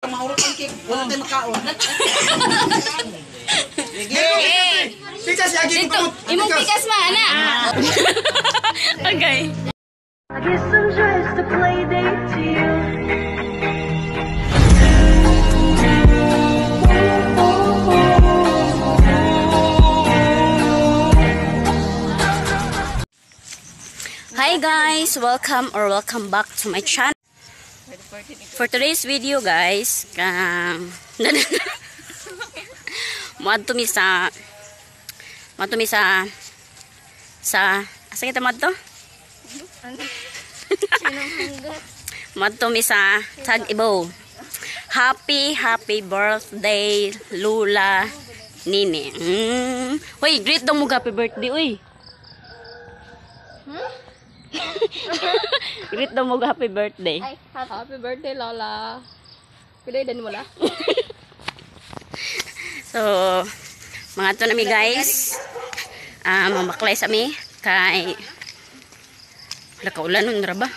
mahurot ang cake. Wala tayo makaon. Pikas lagi dito. Imong pikas ma, ana. Okay. I guess I'm just a play date to you. Hi guys, welcome back to my channel. For today's video guys, madto mi sa asa kita madto? Madto mi sa Tag-Ibo. Happy birthday Lula Nini. Hoy, greet daw mo happy birthday uy. Greet daw mo happy birthday. Ay, happy birthday, Lola. Pilay din mo la. So, mga to nami guys. Mamaklay sa mi kay lakaulan nun ra ba?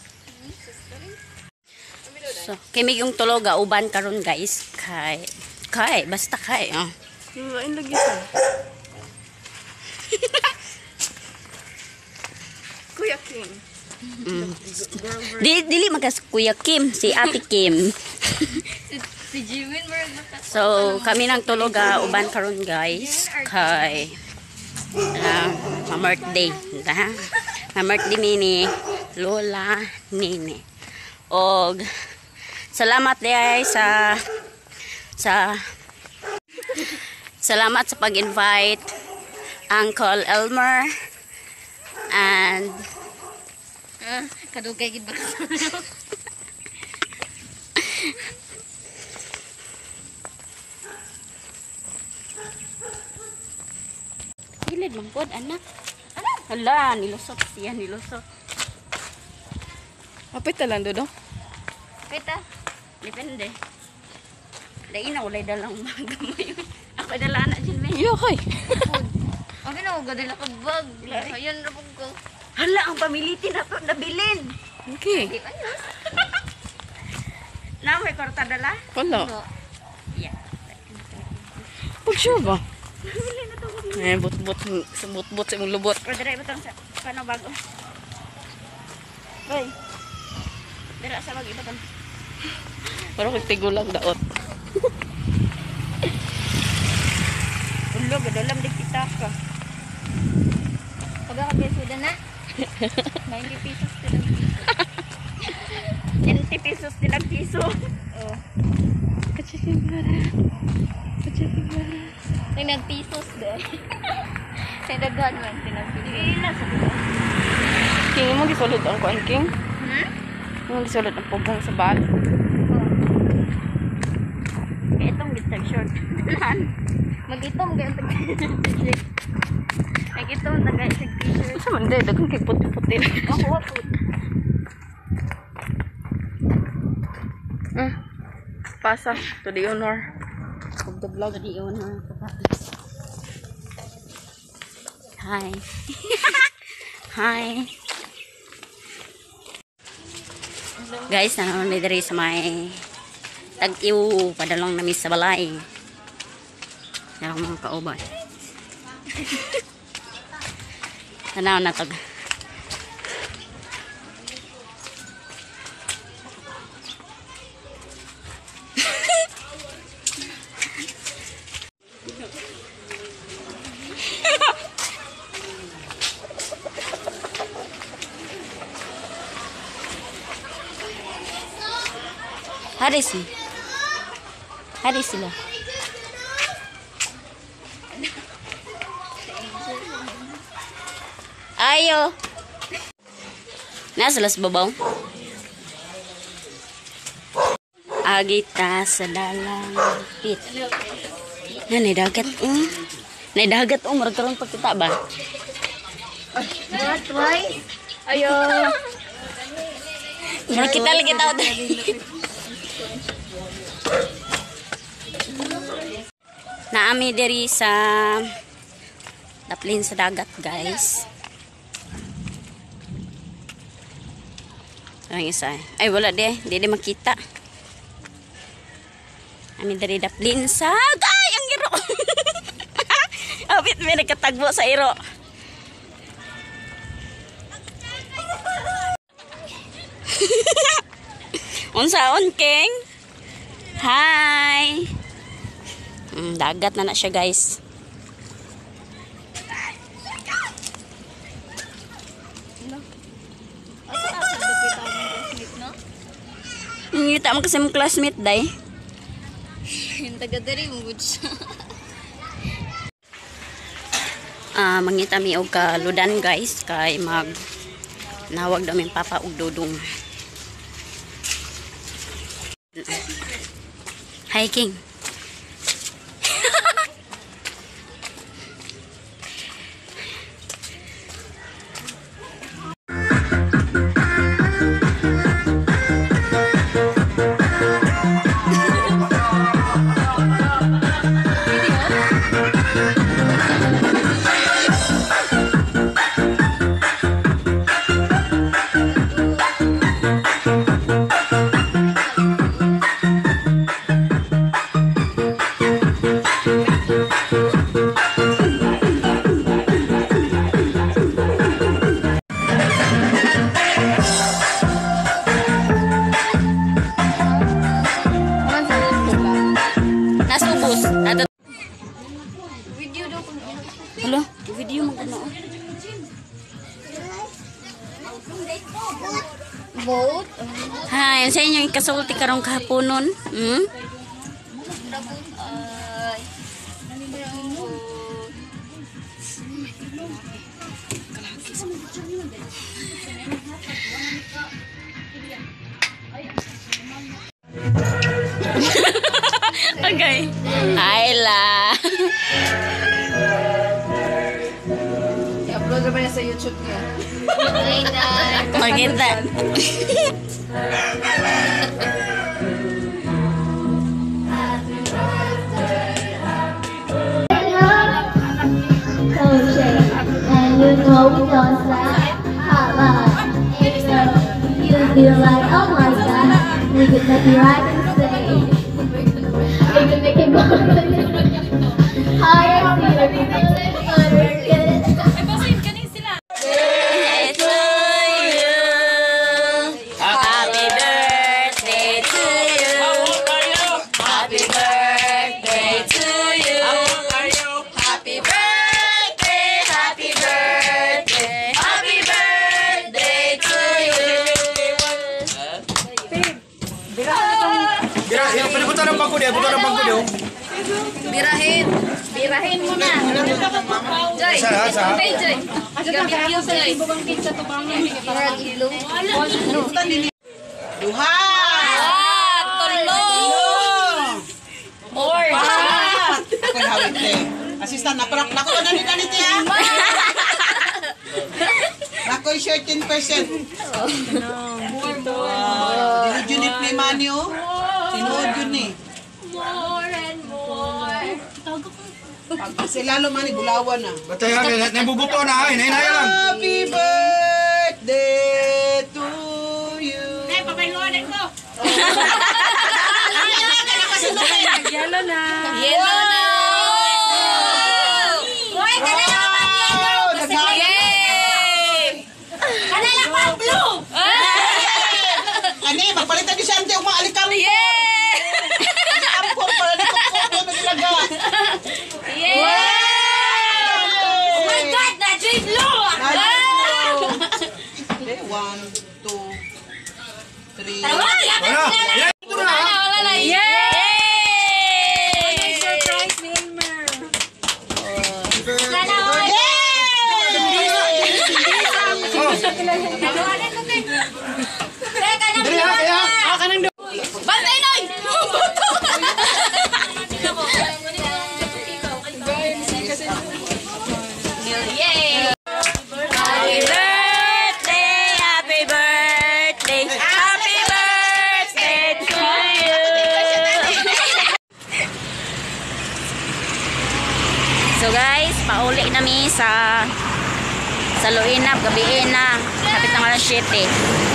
So, kimi yung tuloga uban karon guys kay basta kay oh. Lain lagi sa. Kuya Kim. Dili magas Kuya Kim, si Ate Kim. Si Jimin So, kami nang tuloga uban karon guys kay ma-birthday. Ma-birthday ni Lola Nini. Og salamat day salamat sa pag-invite Uncle Elmer and kadugay gid ba ka? Gilid man pod anak. Hala, nilusot siya, nilusot. Apit talan do. Pita, depende. Dahil na ulay dalang magamay. Ako dala na dyan, may. Yo kay. Okay na, gadala ka bag. Ayan na ko. Hala, ang pamiliti na to, nabilin. Okay. Na, may korta dala? Wala. Yeah. Pag sure ba? Nabilin na to. But sa imong lubot. Pero dira ibutang sa, paano bago? Hoy. Dira sa wag ibutang. Pero kay tigulang daot. Ulo, gadalam di kita ka. Pag ako besuda na, 90 pesos din. 20 pesos din ang piso. Oh. Kachikibara. May nagpisos din. May daghan man, pinagpisos. Ila sa dito. King mo gisulod ang kuan king. Mo gisulod ang pugang sa bag. Itong bitag short. Lan. Mag-itom kayo ang Itong tagay sa t-shirt. Sa man day daghang kay puti-puti. Ako po. Pasa to the honor of the vlog. Di yun na. Hi. Hi. Guys, nanonood diri sa may Tag-Ibo, padalong namin sa balay. Yan ang mga kauban. Tanaw na tag. Hari sila. Ayo. Nasa las babaw. Agita sa dalang pit. Nanay dagat. Nay dagat maragkaroon pagkita ba? What? Why? Ayo. Kita lagi tahu. Naami diri sa daplin sa dagat, guys. Ang isa. Ay, wala di makita. Ani dari daplin sa gay ang iro. Abit may nagkatagbo sa iro. Unsaon king? Hi. Dagat na siya guys. Ngita mo kasi mong classmate day. Yung taga dari mo siya. Mangita mi og kaludan guys kay mag nawag daw min papa og dudong. Hiking. Nasubos. Video daw kung Hello, video mo kuno. vote. Ha, yan sa inyo yung kasulti karong kahaponon. Okay. Ayla. I-upload naman niya sa YouTube niya. Maganda. And you know we don't stop. Hot love. And so you feel like, oh my god, we could make you right and stay. We could make it go. Higher, feel it, Happy birthday to you. Happy birthday to you. Happy birthday, happy birthday, happy birthday to you. Bira, panabutan ng bangko dia, butan ng bangko dia. Birahin mo na. Joy. Sa. Okay, Joy. Gamit yung Joy. Murag ilo. Duha! More. Ako hawit eh. Assistant, nako na nila nito ya. Nako 13%. Dinod yun ni Plimani oh. Tinuod yun ni. More and more. Kasi lalo man ni bulawan na. Batayan, nabubuto na ay, nainaya lang. Happy birthday to you. Nay, papailuan ko. Yellow na. Yellow na. Boy, kanala pa yellow. Yay! Kanala pa blue. Ani, magpalitan ni Sante ang mga alikam. Yay! Alikam para ni kukuto na ilaga. Yay! Oh my God, na-dream blue. Okay, 1, 2, 3. Wala na. Yay! Surprise ni Elmer. Sana all. Bantay Noy! Yay! Happy birthday, happy birthday, happy birthday to you. So guys, pauli nami sa Luinap, gabiin na. Kapit ng alas 7.